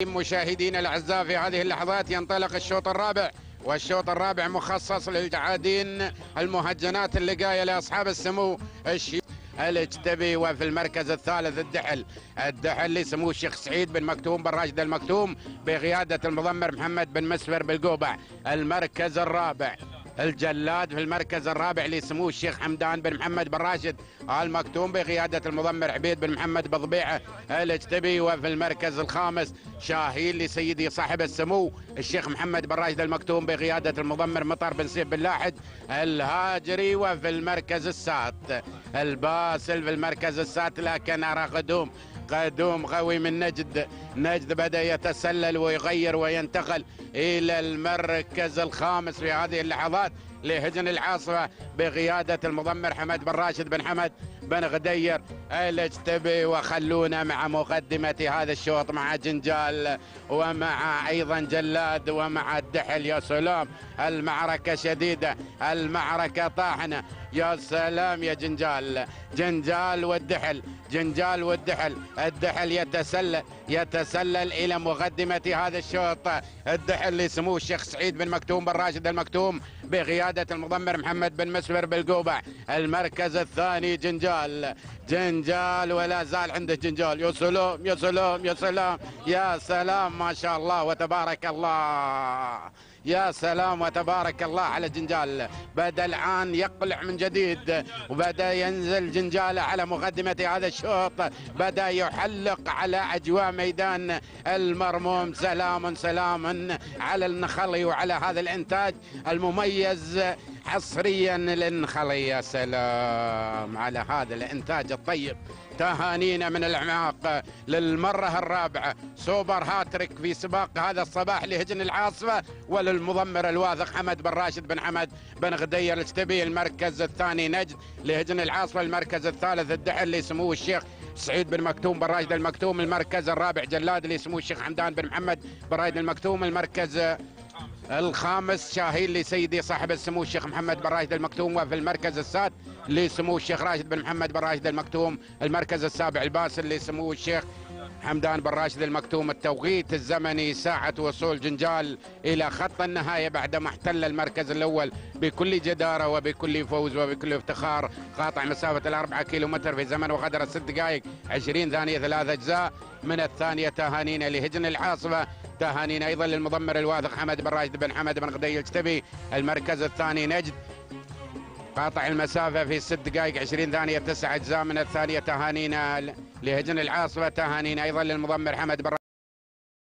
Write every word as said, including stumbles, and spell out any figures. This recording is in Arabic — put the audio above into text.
مشاهدينا الاعزاء، في هذه اللحظات ينطلق الشوط الرابع، والشوط الرابع مخصص للجعادين المهجنات اللقايه لاصحاب السمو الشيخ الاجتبي. وفي المركز الثالث الدحل الدحل لسمو الشيخ سعيد بن مكتوم بن راشد المكتوم بقياده المضمر محمد بن مسفر بالقوبع. المركز الرابع الجلاد في المركز الرابع لسمو الشيخ حمدان بن محمد بن راشد المكتوم بقيادة المضمر عبيد بن محمد بضبيعة الاجتبي. وفي المركز الخامس شاهين لسيدي صاحب السمو الشيخ محمد بن راشد المكتوم بقيادة المضمر مطر بن سيف بن لاحد الهاجري. وفي المركز السات الباسل في المركز السات، لكن أرى قدوم قدوم قوي من نجد. نجد بدأ يتسلل ويغير وينتقل إلى المركز الخامس في هذه اللحظات لهجن العاصفة بقيادة المضمر حمد بن راشد بن حمد بن غدير الاجتبي. وخلونا مع مقدمة هذا الشوط مع جنجال ومع أيضا جلاد ومع الدحل. يا سلام، المعركة شديدة، المعركة طاحنة. يا سلام يا جنجال، جنجال والدحل، جنجال والدحل. الدحل يتسلل يتسلل إلى مقدمة هذا الشوط. الدحل لسمو الشيخ سعيد بن مكتوم بن راشد المكتوم بقيادة المضمر محمد بن مسفر بالقوبع. المركز الثاني جنجال، جنجال ولا زال عنده جنجال. يا سلام يا سلام يا سلام يا سلام، ما شاء الله وتبارك الله، يا سلام وتبارك الله على جنجال. بدأ الآن يقلع من جديد، وبدأ ينزل جنجالة على مقدمة هذا الشوط، بدأ يحلق على أجواء ميدان المرموم. سلام سلام على النخلي وعلى هذا الإنتاج المميز حصريا للنخلي. يا سلام على هذا الإنتاج الطيب. تهانينا من الأعماق للمرة الرابعة، سوبر هاتريك في سباق هذا الصباح لهجن العاصفة وللمضمر الواثق حمد بن راشد بن حمد بن غدير الاجتبي. المركز الثاني نجد لهجن العاصفة. المركز الثالث الدحل لسمو الشيخ سعيد بن مكتوم بن راشد المكتوم. المركز الرابع جلاد لسمو الشيخ حمدان بن محمد بن راشد المكتوم. المركز الخامس شاهين لسيدي صاحب السمو الشيخ محمد بن راشد المكتوم. وفي المركز السادس لسمو الشيخ راشد بن محمد بن راشد المكتوم. المركز السابع الباسل لسمو الشيخ حمدان بن راشد المكتوم. التوقيت الزمني ساعة وصول جنجال إلى خط النهاية بعدما احتل المركز الأول بكل جدارة وبكل فوز وبكل افتخار، قاطع مسافة الأربعة كيلومتر في زمن وقدر ست دقائق عشرين ثانية ثلاث أجزاء من الثانية. تهانينا لهجن العاصفة، تهانينا أيضا للمضمر الواثق حمد بن راشد بن حمد بن غدير الاجتبي. المركز الثاني نجد قاطع المسافة في ست دقائق عشرين ثانية تسع أجزاء من الثانية. تهانينا لهجن العاصفة، تهانينا أيضا للمضمر حمد بن